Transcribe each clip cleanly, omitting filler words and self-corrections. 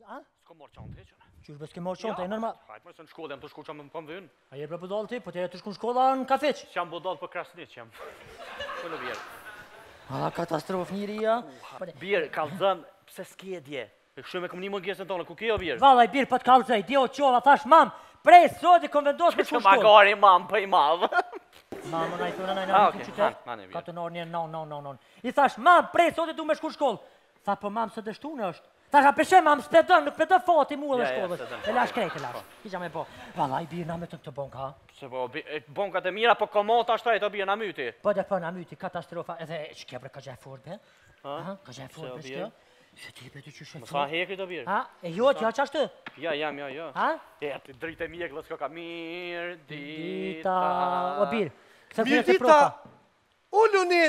S'ka marrë çantë heq. Qysh s'ke marrë çantë, e normal. Hajt më se në shkollë jam të shku çam më vën. A je për budall ti, po ti të shkon shkolla në kafeç. Jam budall për Krasniq jam. Po në vjer. A katastrofë njëria. Bir, kallzon, pse s'ke dje? E kështu me komunimin gjesën tonë, ku ke o bir? Vallai bir po të kallzoj, dje o çova, thash mam, prej sot i konvendos për shkollë. Magari mam po i madh. Mama na i thonë na në qytet. Ka të norë non. I thash mam, prej sot i du me shku shkollë. Tha po mam se dështunë është. Thash a peshe mam spedon, nuk pedon fati mua dhe shkollës. E lash krejt e lash. Kisha me po. Vallai bir na me të bonka. Se po bonkat e mira po komota shtrejt o bir na myti. Po dhe po na myti katastrofa edhe ç'ke ka gjë fort be. Ka gjë fort be kjo. Se ti betu që shëtë. Më sa hekrit o birë? Ha? E jo, t'ja qashtë? Ja, jam. Ha? E, ti dritë e mjekë, s'ka ka mirë dita. O birë, kësa mirë dita, ulluni.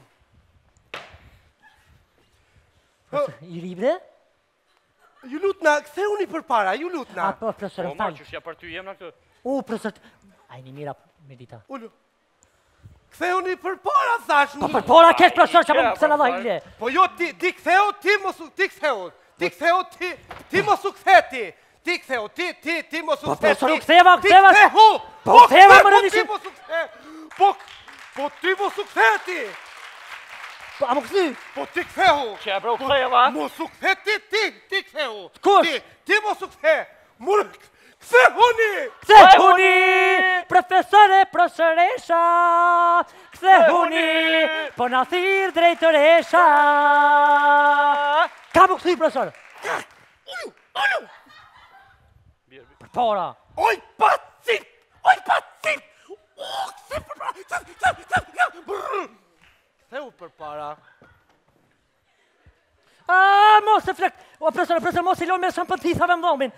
I ribre? Ju lutna, këthe unë i për para, ju lutna. A, po, profesor, më falë. O, ma, qëshja për ty jem në këtë. Profesor, ajni mira, mirë dita. Ullu. Ktheu një për para, thash një. Po për para kesh profesor që më pëse në dhajle. Po jo, ti ktheu, ti mosu, ti ktheu. Ti mosu ktheti. Ti ktheu, ti mosu ktheti. Po profesor, ktheva. Ti kthehu. Po ktheva më rëndishim. Po ti mosu ktheti. Po a më këthy. Po ti kthehu. Që e bro ktheva. Mosu ktheti, ti ktheu. Kush? Ti mosu kthe. Kthehuni! Kthehuni! Profesore, profesoresha! Kthehuni! Po na thirë drejtëresha! Ka më këthy, profesor? Ullu! Për para! Oj, pacit! Ktheu për para. Mos e flek! O, profesor, mos i lojnë me shumë për thithave më dhomin!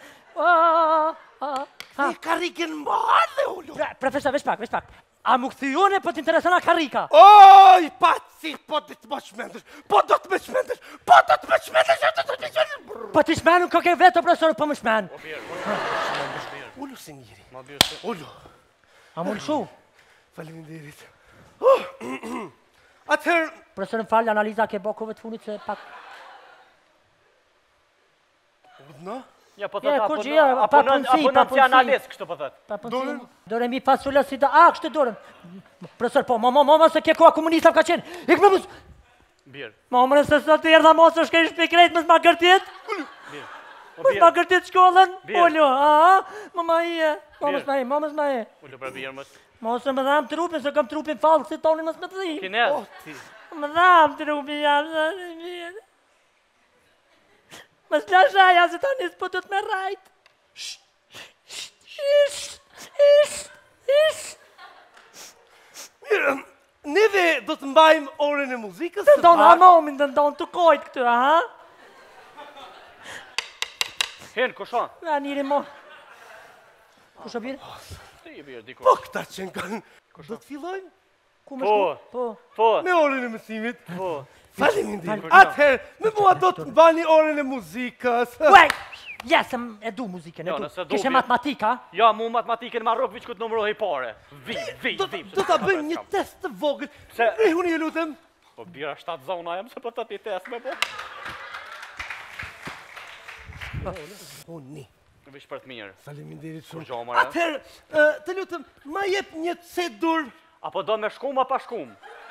E karikën madhe, ullu! Profesor, veç pak. A më këthyone për t'interesana karika? Oj, paci, po do të më shmendesh! Po t'i shmenu këke vetë, profesor, po më shmenu. Ullu se njëri. Ullu. A më lëshu? Faleminderit. Atëherë... Profesor, më falë, analiza ke bokove të funit se pak... Udna? Ja, po thët, apo në analist, kështë po thët. Dorën? Dore mi pasulla si da, kështë dorën. Profesor, po, mama se ke koha komunista ka qenë. Ik me mus... Birë. Mama se sot të erdha mos është kejsh pikrejt, mësë ma gërtit. Birë. Mësë ma gërtit shkollën. Birë. Ollo, mama i e. Mamës ma e. Ullu për birë mësë. Mos e më dham trupin, se kam trupin falë, si toni mësë me të zi. Kinez. Më dham trupin jam. Mës lashaja se tani s'po të me rajt. Mirë, neve do të mbajmë orën e muzikës. Të ndonë hamomin, të ndonë të kojt këtë, Hen, kusha? Ja, njëri mo. Kusha birë? Ti i birë, diko. Po, këta që në kanë... Do të fillojmë? Ku më shku? Po. Me orën e mësimit. Po. Faleminderit. Atëherë, me mua do të mbani orën e muzikës. Uaj! Ja, se e du muzikën, e Jo, du. nëse du, Kishe bje. matematika? Ja, mu matematikën ma rrëk vich këtë numërohi pare. Vi. Do të bëjmë një test të vogël. Se- Rihuni e lutem. Po bira 7 zona jem, se po të ti test me po. Unë. Vish për të mirë. Faleminderit shumë. Kur gjomare. Atëherë, të lutem, ma jep një cedur. Apo do me shkum a pa shkum?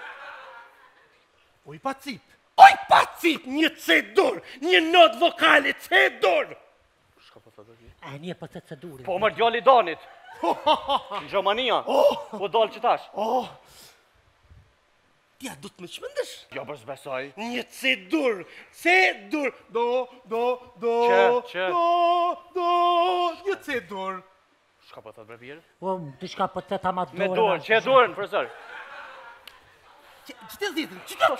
Oj, pacip, një cedur, një not vokale, cedur. Shka po të dhe? Një për të cedurin. Po mërë djali Danit. Në Gjermania. Po dalë që tash. Tja, do të më shmendesh? Jo, për zbesoj. Një cedur, do, Që? një cedur. Shka po të dhe birë? O, të shka për të ta ma dorën. Me dorën, që e dorën, profesor? Që të zitën,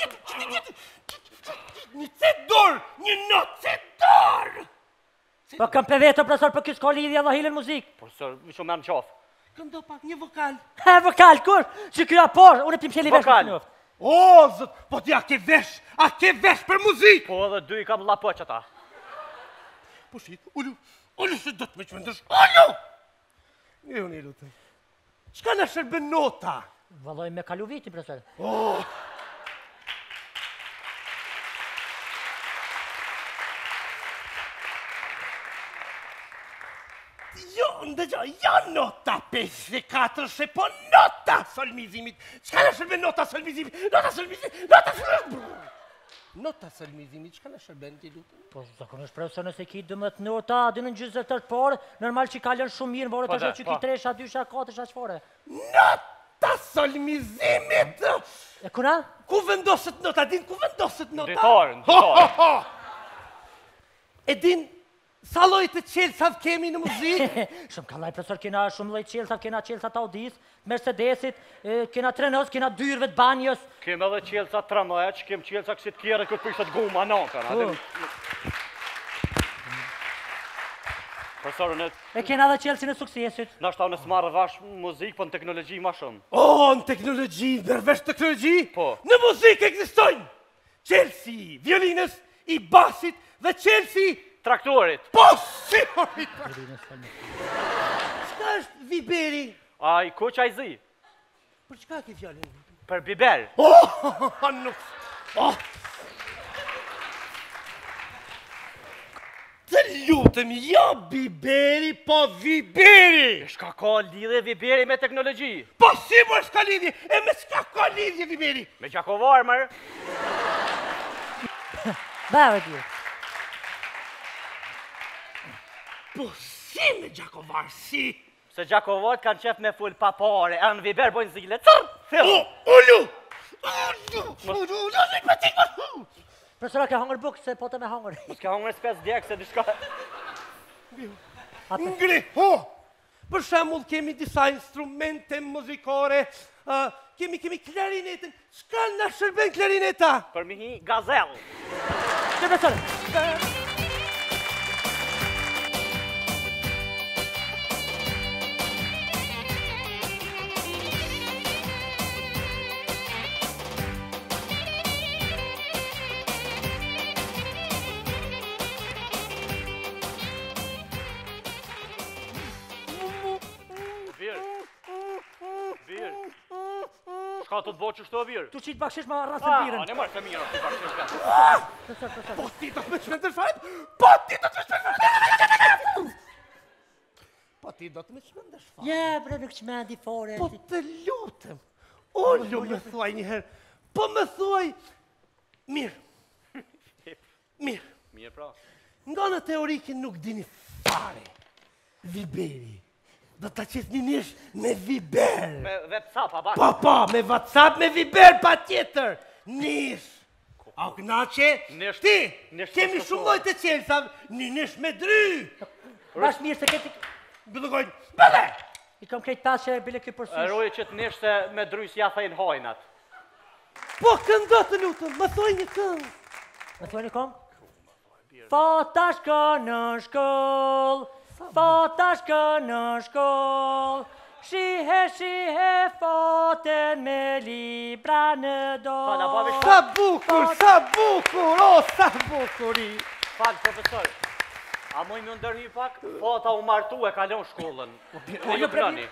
një cedur, një not cedur. Po kam për vetë, profesor, për kësë ka lidhja dhe hilën muzikë. Profesor, vishë me në qafë. Këndo pak një vokal. Vokal, kur? Që kjo apor, unë e tim qeli vesh Vokal. në njoftë. O, zët, po t'ja ke vesh, a ke vesh për muzikë. Po edhe dy i kam lapo që ta. Po shit, ullu se do të me qmendesh, ullu. Një unë i lutem. Qka në shërben nota? Vëlloj me kalu viti, profesor. Ja nota pesce se po nota solmizimit. Çka na shërben nota solmizimit? Nota solmizimit, çka na shërben ti lutem? Po, zakonisht profesor, nëse ki 12 nota, dy në 20 të parë, normal që kalën shumë mirë, por tash që ki 3-a, 2-a, 4-a çfarë? Nota solmizimit! E kuna? Ku vendoset nota? Din ku vendoset nota? Ditar. E din sa lloj të qelësat kemi në muzikë? Shumë kallaj, profesor, kena shumë lloj qelësa, kena qelësat Audis, Mercedesit, kena trenës, kena dyrëve të banjës. Kemë edhe qelësa tramvaja, që kemë qelësa kësit kjere këtë prishet guma natën. Profesor, E kena edhe qelësin e suksesit. nashta unë s'marrë vash muzikë, po në teknologji ma shumë. O, në teknologji, nërvesh teknologji? Po. Në muzikë ekzistojnë qelësi violinës, i basit dhe qelësi Traktorit. po si horita. Çka është viberi? A i ku qaj zi? Për çka ke fjalën? Për biber. Nuk. Të lutem, jo biberi, po viberi! Shka ka lidhe viberi me teknologji? Po si më s'ka lidhje? E me s'ka ka lidhje viberi? Me gjakovar, mërë? Beve ti. Po si me Gjakovar, si? Se gjakovarët kanë qef me full papare, e në viber bojnë zile. Cërë! Filë! Ullu! Profesora, ke hangër bukë, se po të me hangër. S'ka hongër s'pes djekë, se dishka... Ngri, për shembull kemi disa instrumente muzikore, kemi klarinetën. Çka na shërben klarineta? Për mi hi gazel. Profesor, Shka të të bo që shto birë? tu qitë bakshish ma rrasën birën. Ne marë të mirë, të bashkë shka. Po ti do të më çmendësh fare? Po ti do të më çmendësh. Po ti do të më çmendësh fare. Je, bre, nuk qmendi fore. Po të lutem. Ullu më thuaj një herë. Po më thuaj mirë. Mirë. Mirë pra. Nga në teorike nuk dini fare. Viberi. Do ta qesni nesh me viber. Me WhatsApp, a bashkë. Po, me WhatsApp, me viber, pa tjetër. Nesh. A knaqe? Nesh- Ti, nesh kemi të shumë lojt e qelsa, një nesh me dry. Bash mirë se keti... Bëllëgojnë, bëlle! I kam krejt pas që bile këj përsysh. Roje që të nishtë se me drysë ja thejnë hajnat. Po këndo të lutëm, më thoj një këngë. Me thua një kong? Fata shka në shkoll, fata shka në shkoll, shihe faten me libra në Fala, babi, dorë. Sa bukur, o sa bukuri. Falë, profesor. A moj më ndërhy pak? Fata u martu e kalon shkollën. Ne ju prani.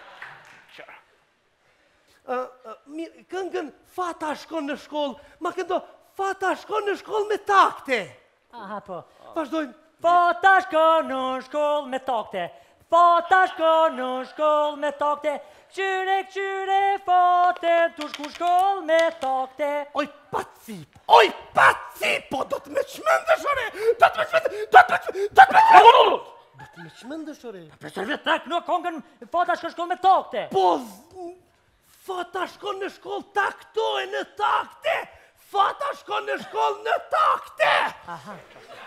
Këngën fata shkon në shkollë, ma këndo fata shkon në shkollë me takte. Aha, po. Vazhdojmë. Fata shka në shkoll me takte, fata shka në shkoll me takte, këqyre faten tu shku shkoll me takte. Oj, pacip, po do të me qmendësh, ore, do të me qmendësh, ore. Profesor Vetak, në kongën fata shka shkoll me takte. Po, fata shkon në shkollë taktohe në takte, fata shkon në shkollë në takte. Aha.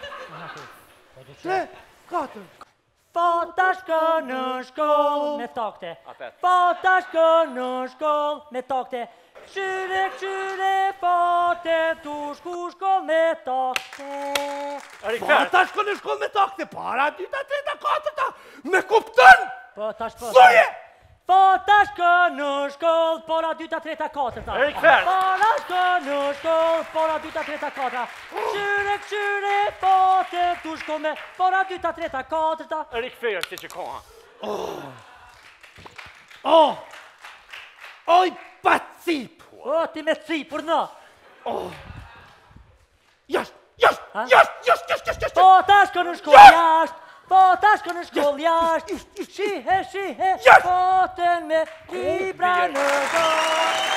3, 4. Fata shka në shkoll me takte, Apet. fata shka në shkoll me takte, këqyre faten tu shku shkoll me takte. Rikfer. Fata shkon në shkollë me takte, para 2, 3, 4, me kuptën? Po, tash po. Soje! Fata shka në shkoll, para 2, 3, 4. Rikfer. Fata shka në shkoll, para 2, 3, 4. Këqyre faten tu shkoll me, para 2, 3, 4. Rikfer, si që koha. Oj, pacip! O, ti me cipur në. Jasht! Fata shka në shkoll, jasht. Po tash kë në shkollë jashtë, shihe, fotën me libra në dorë.